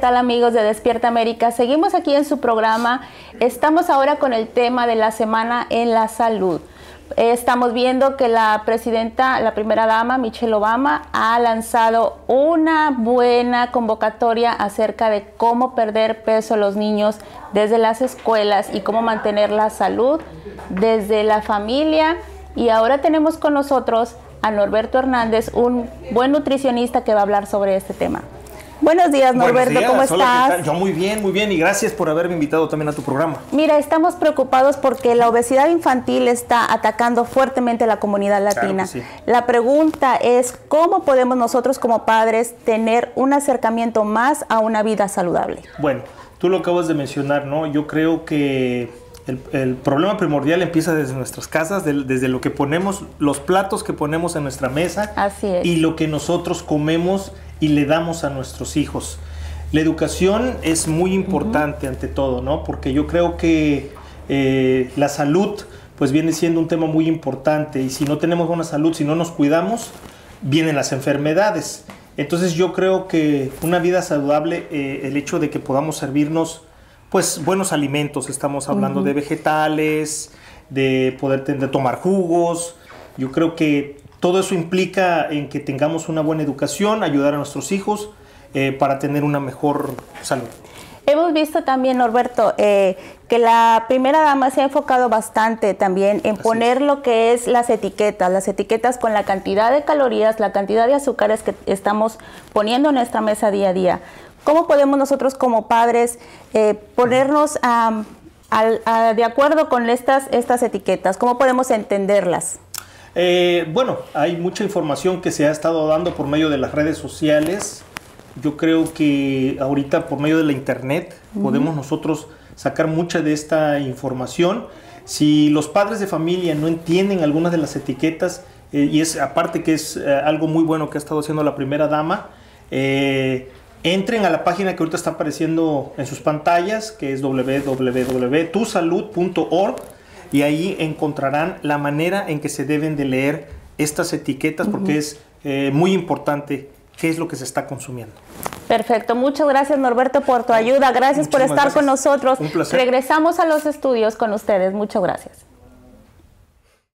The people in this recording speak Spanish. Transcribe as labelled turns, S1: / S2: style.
S1: tal, amigos de Despierta América? Seguimos aquí en su programa. Estamos ahora con el tema de la semana en la salud. Estamos viendo que la primera dama, Michelle Obama, ha lanzado una buena convocatoria acerca de cómo perder peso los niños desde las escuelas y cómo mantener la salud desde la familia. Y ahora tenemos con nosotros a Norberto Hernández, un buen nutricionista que va a hablar sobre este tema. Buenos días, Norberto.
S2: Buenos días.
S1: ¿Cómo
S2: Hola,
S1: estás?
S2: yo muy bien y gracias por haberme invitado también a tu programa.
S1: Mira, estamos preocupados porque la obesidad infantil está atacando fuertemente a la comunidad latina.
S2: Claro que sí.
S1: La pregunta es, ¿cómo podemos nosotros como padres tener un acercamiento más a una vida saludable?
S2: Bueno, tú lo acabas de mencionar, ¿no? Yo creo que el problema primordial empieza desde nuestras casas, desde lo que ponemos, los platos que ponemos en nuestra mesa.
S1: Así es.
S2: Y lo que nosotros comemos y le damos a nuestros hijos. La educación es muy importante ante todo, ¿no? Porque yo creo que la salud pues viene siendo un tema muy importante, y si no tenemos buena salud, si no nos cuidamos, vienen las enfermedades. Entonces yo creo que una vida saludable, el hecho de que podamos servirnos pues buenos alimentos, estamos hablando de vegetales, de poder tomar jugos, yo creo que todo eso implica en que tengamos una buena educación, ayudar a nuestros hijos para tener una mejor salud.
S1: Hemos visto también, Norberto, que la primera dama se ha enfocado bastante también en poner lo que es las etiquetas con la cantidad de calorías, la cantidad de azúcares que estamos poniendo en nuestra mesa día a día. ¿Cómo podemos nosotros como padres ponernos de acuerdo con estas etiquetas? ¿Cómo podemos entenderlas?
S2: Bueno, hay mucha información que se ha estado dando por medio de las redes sociales. Yo creo que ahorita por medio de la internet podemos nosotros sacar mucha de esta información. Si los padres de familia no entienden algunas de las etiquetas, y es aparte que es algo muy bueno que ha estado haciendo la primera dama, entren a la página que ahorita está apareciendo en sus pantallas, que es www.tusalud.org, y ahí encontrarán la manera en que se deben de leer estas etiquetas, porque es muy importante qué es lo que se está consumiendo.
S1: Perfecto, muchas gracias, Norberto, por tu ayuda. Gracias por estar con nosotros.
S2: Un placer.
S1: Regresamos a los estudios con ustedes. Muchas gracias.